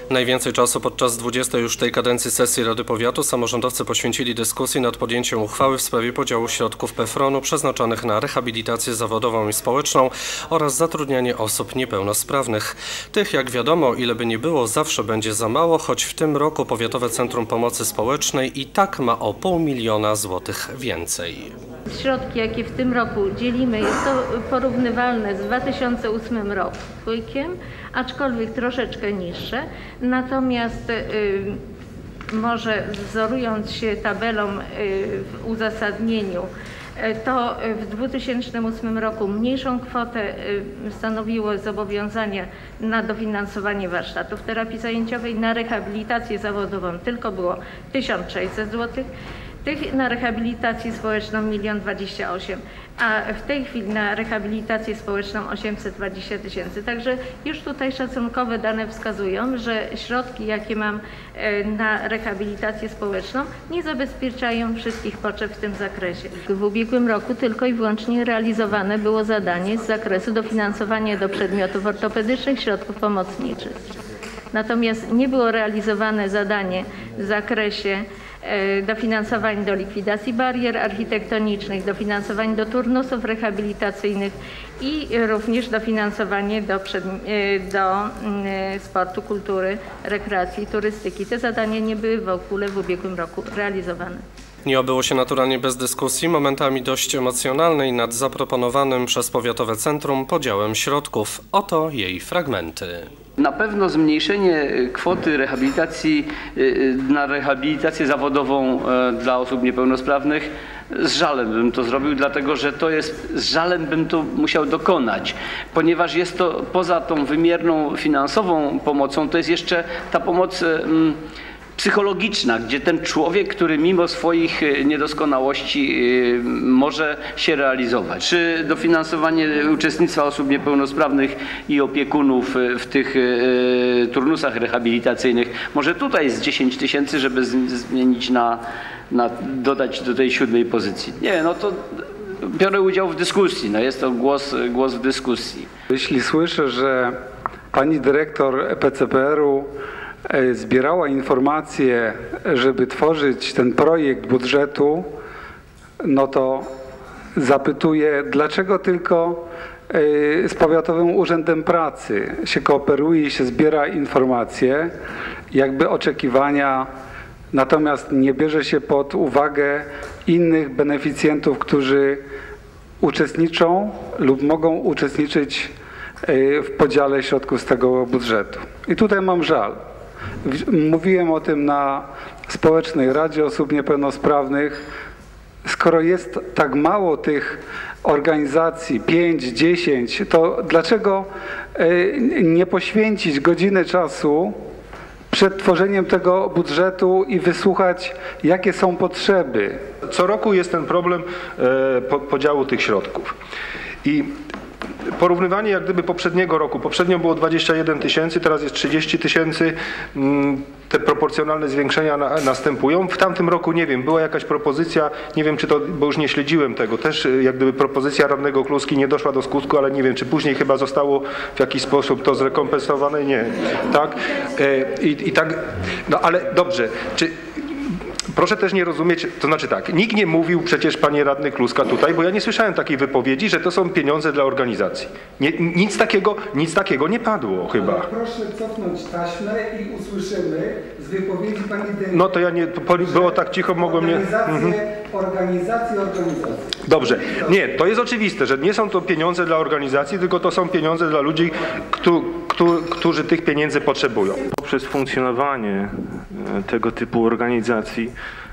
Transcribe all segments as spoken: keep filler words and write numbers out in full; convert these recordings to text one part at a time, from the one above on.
Najwięcej czasu podczas dwudziestej już tej kadencji sesji Rady Powiatu samorządowcy poświęcili dyskusji nad podjęciem uchwały w sprawie podziału środków PFRON-u przeznaczonych na rehabilitację zawodową i społeczną oraz zatrudnianie osób niepełnosprawnych. Tych, jak wiadomo, ile by nie było, zawsze będzie za mało, choć w tym roku Powiatowe Centrum Pomocy Społecznej i tak ma o pół miliona złotych więcej. Środki, jakie w tym roku dzielimy, jest to porównywalne z dwa tysiące ósmym rokiem, aczkolwiek troszeczkę niższe. Natomiast y, może wzorując się tabelą y, w uzasadnieniu, y, to w dwa tysiące ósmym roku mniejszą kwotę y, stanowiły zobowiązania na dofinansowanie warsztatów terapii zajęciowej, na rehabilitację zawodową tylko było tysiąc sześćset złotych. Tych na rehabilitację społeczną milion dwadzieścia osiem, a w tej chwili na rehabilitację społeczną osiemset dwadzieścia tysięcy. Także już tutaj szacunkowe dane wskazują, że środki, jakie mam na rehabilitację społeczną, nie zabezpieczają wszystkich potrzeb w tym zakresie. W ubiegłym roku tylko i wyłącznie realizowane było zadanie z zakresu dofinansowania do przedmiotów ortopedycznych środków pomocniczych. Natomiast nie było realizowane zadanie w zakresie dofinansowań do likwidacji barier architektonicznych, dofinansowań do turnusów rehabilitacyjnych i również dofinansowanie do, do sportu, kultury, rekreacji i turystyki. Te zadania nie były w ogóle w ubiegłym roku realizowane. Nie obyło się naturalnie bez dyskusji, momentami dość emocjonalnej nad zaproponowanym przez Powiatowe Centrum podziałem środków. Oto jej fragmenty. Na pewno zmniejszenie kwoty rehabilitacji na rehabilitację zawodową dla osób niepełnosprawnych z żalem bym to zrobił, dlatego że to jest, z żalem bym to musiał dokonać, ponieważ jest to poza tą wymierną finansową pomocą, to jest jeszcze ta pomoc psychologiczna, gdzie ten człowiek, który mimo swoich niedoskonałości może się realizować. Czy dofinansowanie uczestnictwa osób niepełnosprawnych i opiekunów w tych turnusach rehabilitacyjnych, może tutaj jest dziesięć tysięcy, żeby zmienić na, na, dodać do tej siódmej pozycji. Nie, no to biorę udział w dyskusji, no jest to głos, głos w dyskusji. Jeśli słyszę, że pani dyrektor P C P R-u zbierała informacje, żeby tworzyć ten projekt budżetu, no to zapytuję, dlaczego tylko z Powiatowym Urzędem Pracy się kooperuje i się zbiera informacje, jakby oczekiwania, natomiast nie bierze się pod uwagę innych beneficjentów, którzy uczestniczą lub mogą uczestniczyć w podziale środków z tego budżetu. I tutaj mam żal. Mówiłem o tym na Społecznej Radzie Osób Niepełnosprawnych. Skoro jest tak mało tych organizacji, pięć, dziesięć, to dlaczego nie poświęcić godziny czasu przed tworzeniem tego budżetu i wysłuchać, jakie są potrzeby? Co roku jest ten problem podziału tych środków. I porównywanie jak gdyby poprzedniego roku, poprzednio było dwadzieścia jeden tysięcy, teraz jest trzydzieści tysięcy, te proporcjonalne zwiększenia na, następują. W tamtym roku nie wiem, była jakaś propozycja, nie wiem czy to, bo już nie śledziłem tego, też jak gdyby propozycja radnego Kluski nie doszła do skutku, ale nie wiem, czy później chyba zostało w jakiś sposób to zrekompensowane, nie, tak? I, i tak, no ale dobrze, czy proszę też nie rozumieć, to znaczy tak, nikt nie mówił przecież, panie radny Kluska tutaj, bo ja nie słyszałem takiej wypowiedzi, że to są pieniądze dla organizacji. Nie, nic, takiego, nic takiego nie padło chyba. Ale proszę cofnąć taśmę i usłyszymy z wypowiedzi pani dyrektor. No to ja nie, było tak cicho, mogłem nie... Mhm. Organizacje, organizacje. Dobrze, nie, to jest oczywiste, że nie są to pieniądze dla organizacji, tylko to są pieniądze dla ludzi, którzy, którzy tych pieniędzy potrzebują. Poprzez funkcjonowanie tego typu organizacji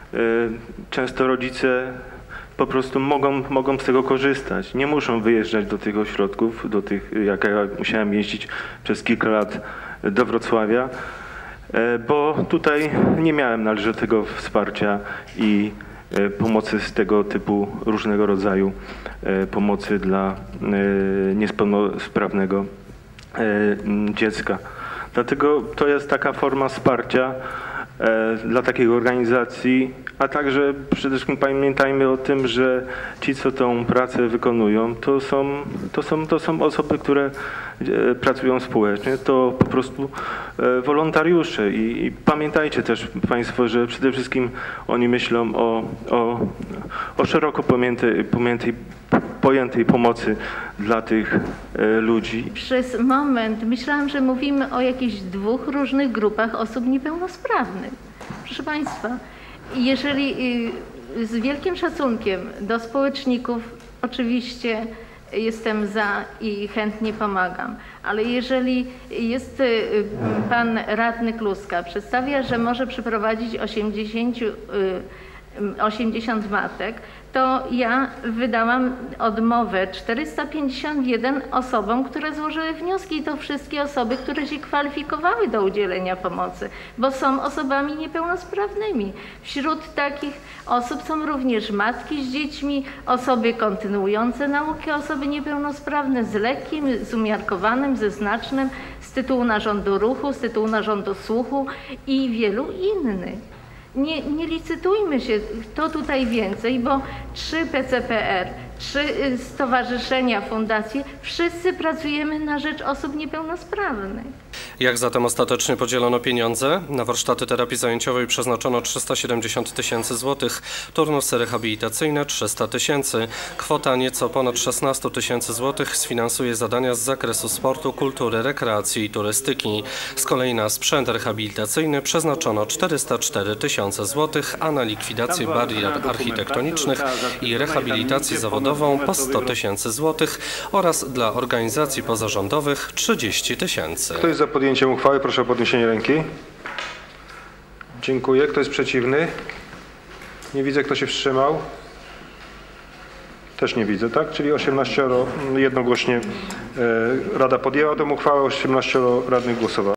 często rodzice po prostu mogą, mogą z tego korzystać. Nie muszą wyjeżdżać do tych ośrodków, do tych, jak ja musiałem jeździć przez kilka lat do Wrocławia, bo tutaj nie miałem należytego wsparcia i pomocy z tego typu, różnego rodzaju pomocy dla niepełnosprawnego dziecka. Dlatego to jest taka forma wsparcia, dla takiej organizacji, a także przede wszystkim pamiętajmy o tym, że ci, co tą pracę wykonują, to są, to są, to są osoby, które pracują społecznie, to po prostu wolontariusze i, i pamiętajcie też Państwo, że przede wszystkim oni myślą o, o, o szeroko pojętej, pojętej, pojętej pomocy dla tych ludzi. Przez moment myślałam, że mówimy o jakichś dwóch różnych grupach osób niepełnosprawnych. Proszę Państwa, jeżeli z wielkim szacunkiem do społeczników oczywiście jestem za i chętnie pomagam, ale jeżeli jest pan radny Kluska, przedstawia, że może przyprowadzić osiemdziesiąt matek, to ja wydałam odmowę czterysta pięćdziesiąt jeden osobom, które złożyły wnioski i to wszystkie osoby, które się kwalifikowały do udzielenia pomocy, bo są osobami niepełnosprawnymi. Wśród takich osób są również matki z dziećmi, osoby kontynuujące naukę, osoby niepełnosprawne z lekkim, z umiarkowanym, ze znacznym, z tytułu narządu ruchu, z tytułu narządu słuchu i wielu innych. Nie, nie licytujmy się, kto tutaj więcej, bo trzy P C P R, trzy stowarzyszenia, fundacje, wszyscy pracujemy na rzecz osób niepełnosprawnych. Jak zatem ostatecznie podzielono pieniądze? Na warsztaty terapii zajęciowej przeznaczono trzysta siedemdziesiąt tysięcy złotych, turnusy rehabilitacyjne trzysta tysięcy. Kwota nieco ponad szesnaście tysięcy złotych sfinansuje zadania z zakresu sportu, kultury, rekreacji i turystyki. Z kolei na sprzęt rehabilitacyjny przeznaczono czterysta cztery tysiące złotych, a na likwidację barier architektonicznych i rehabilitację zawodową po sto tysięcy złotych oraz dla organizacji pozarządowych trzydzieści tysięcy. Kto jest za podjęciem uchwały? Proszę o podniesienie ręki. Dziękuję. Kto jest przeciwny? Nie widzę. Kto się wstrzymał? Też nie widzę, tak? Czyli osiemnaście jednogłośnie Rada podjęła tę uchwałę, osiemnaście radnych głosowało.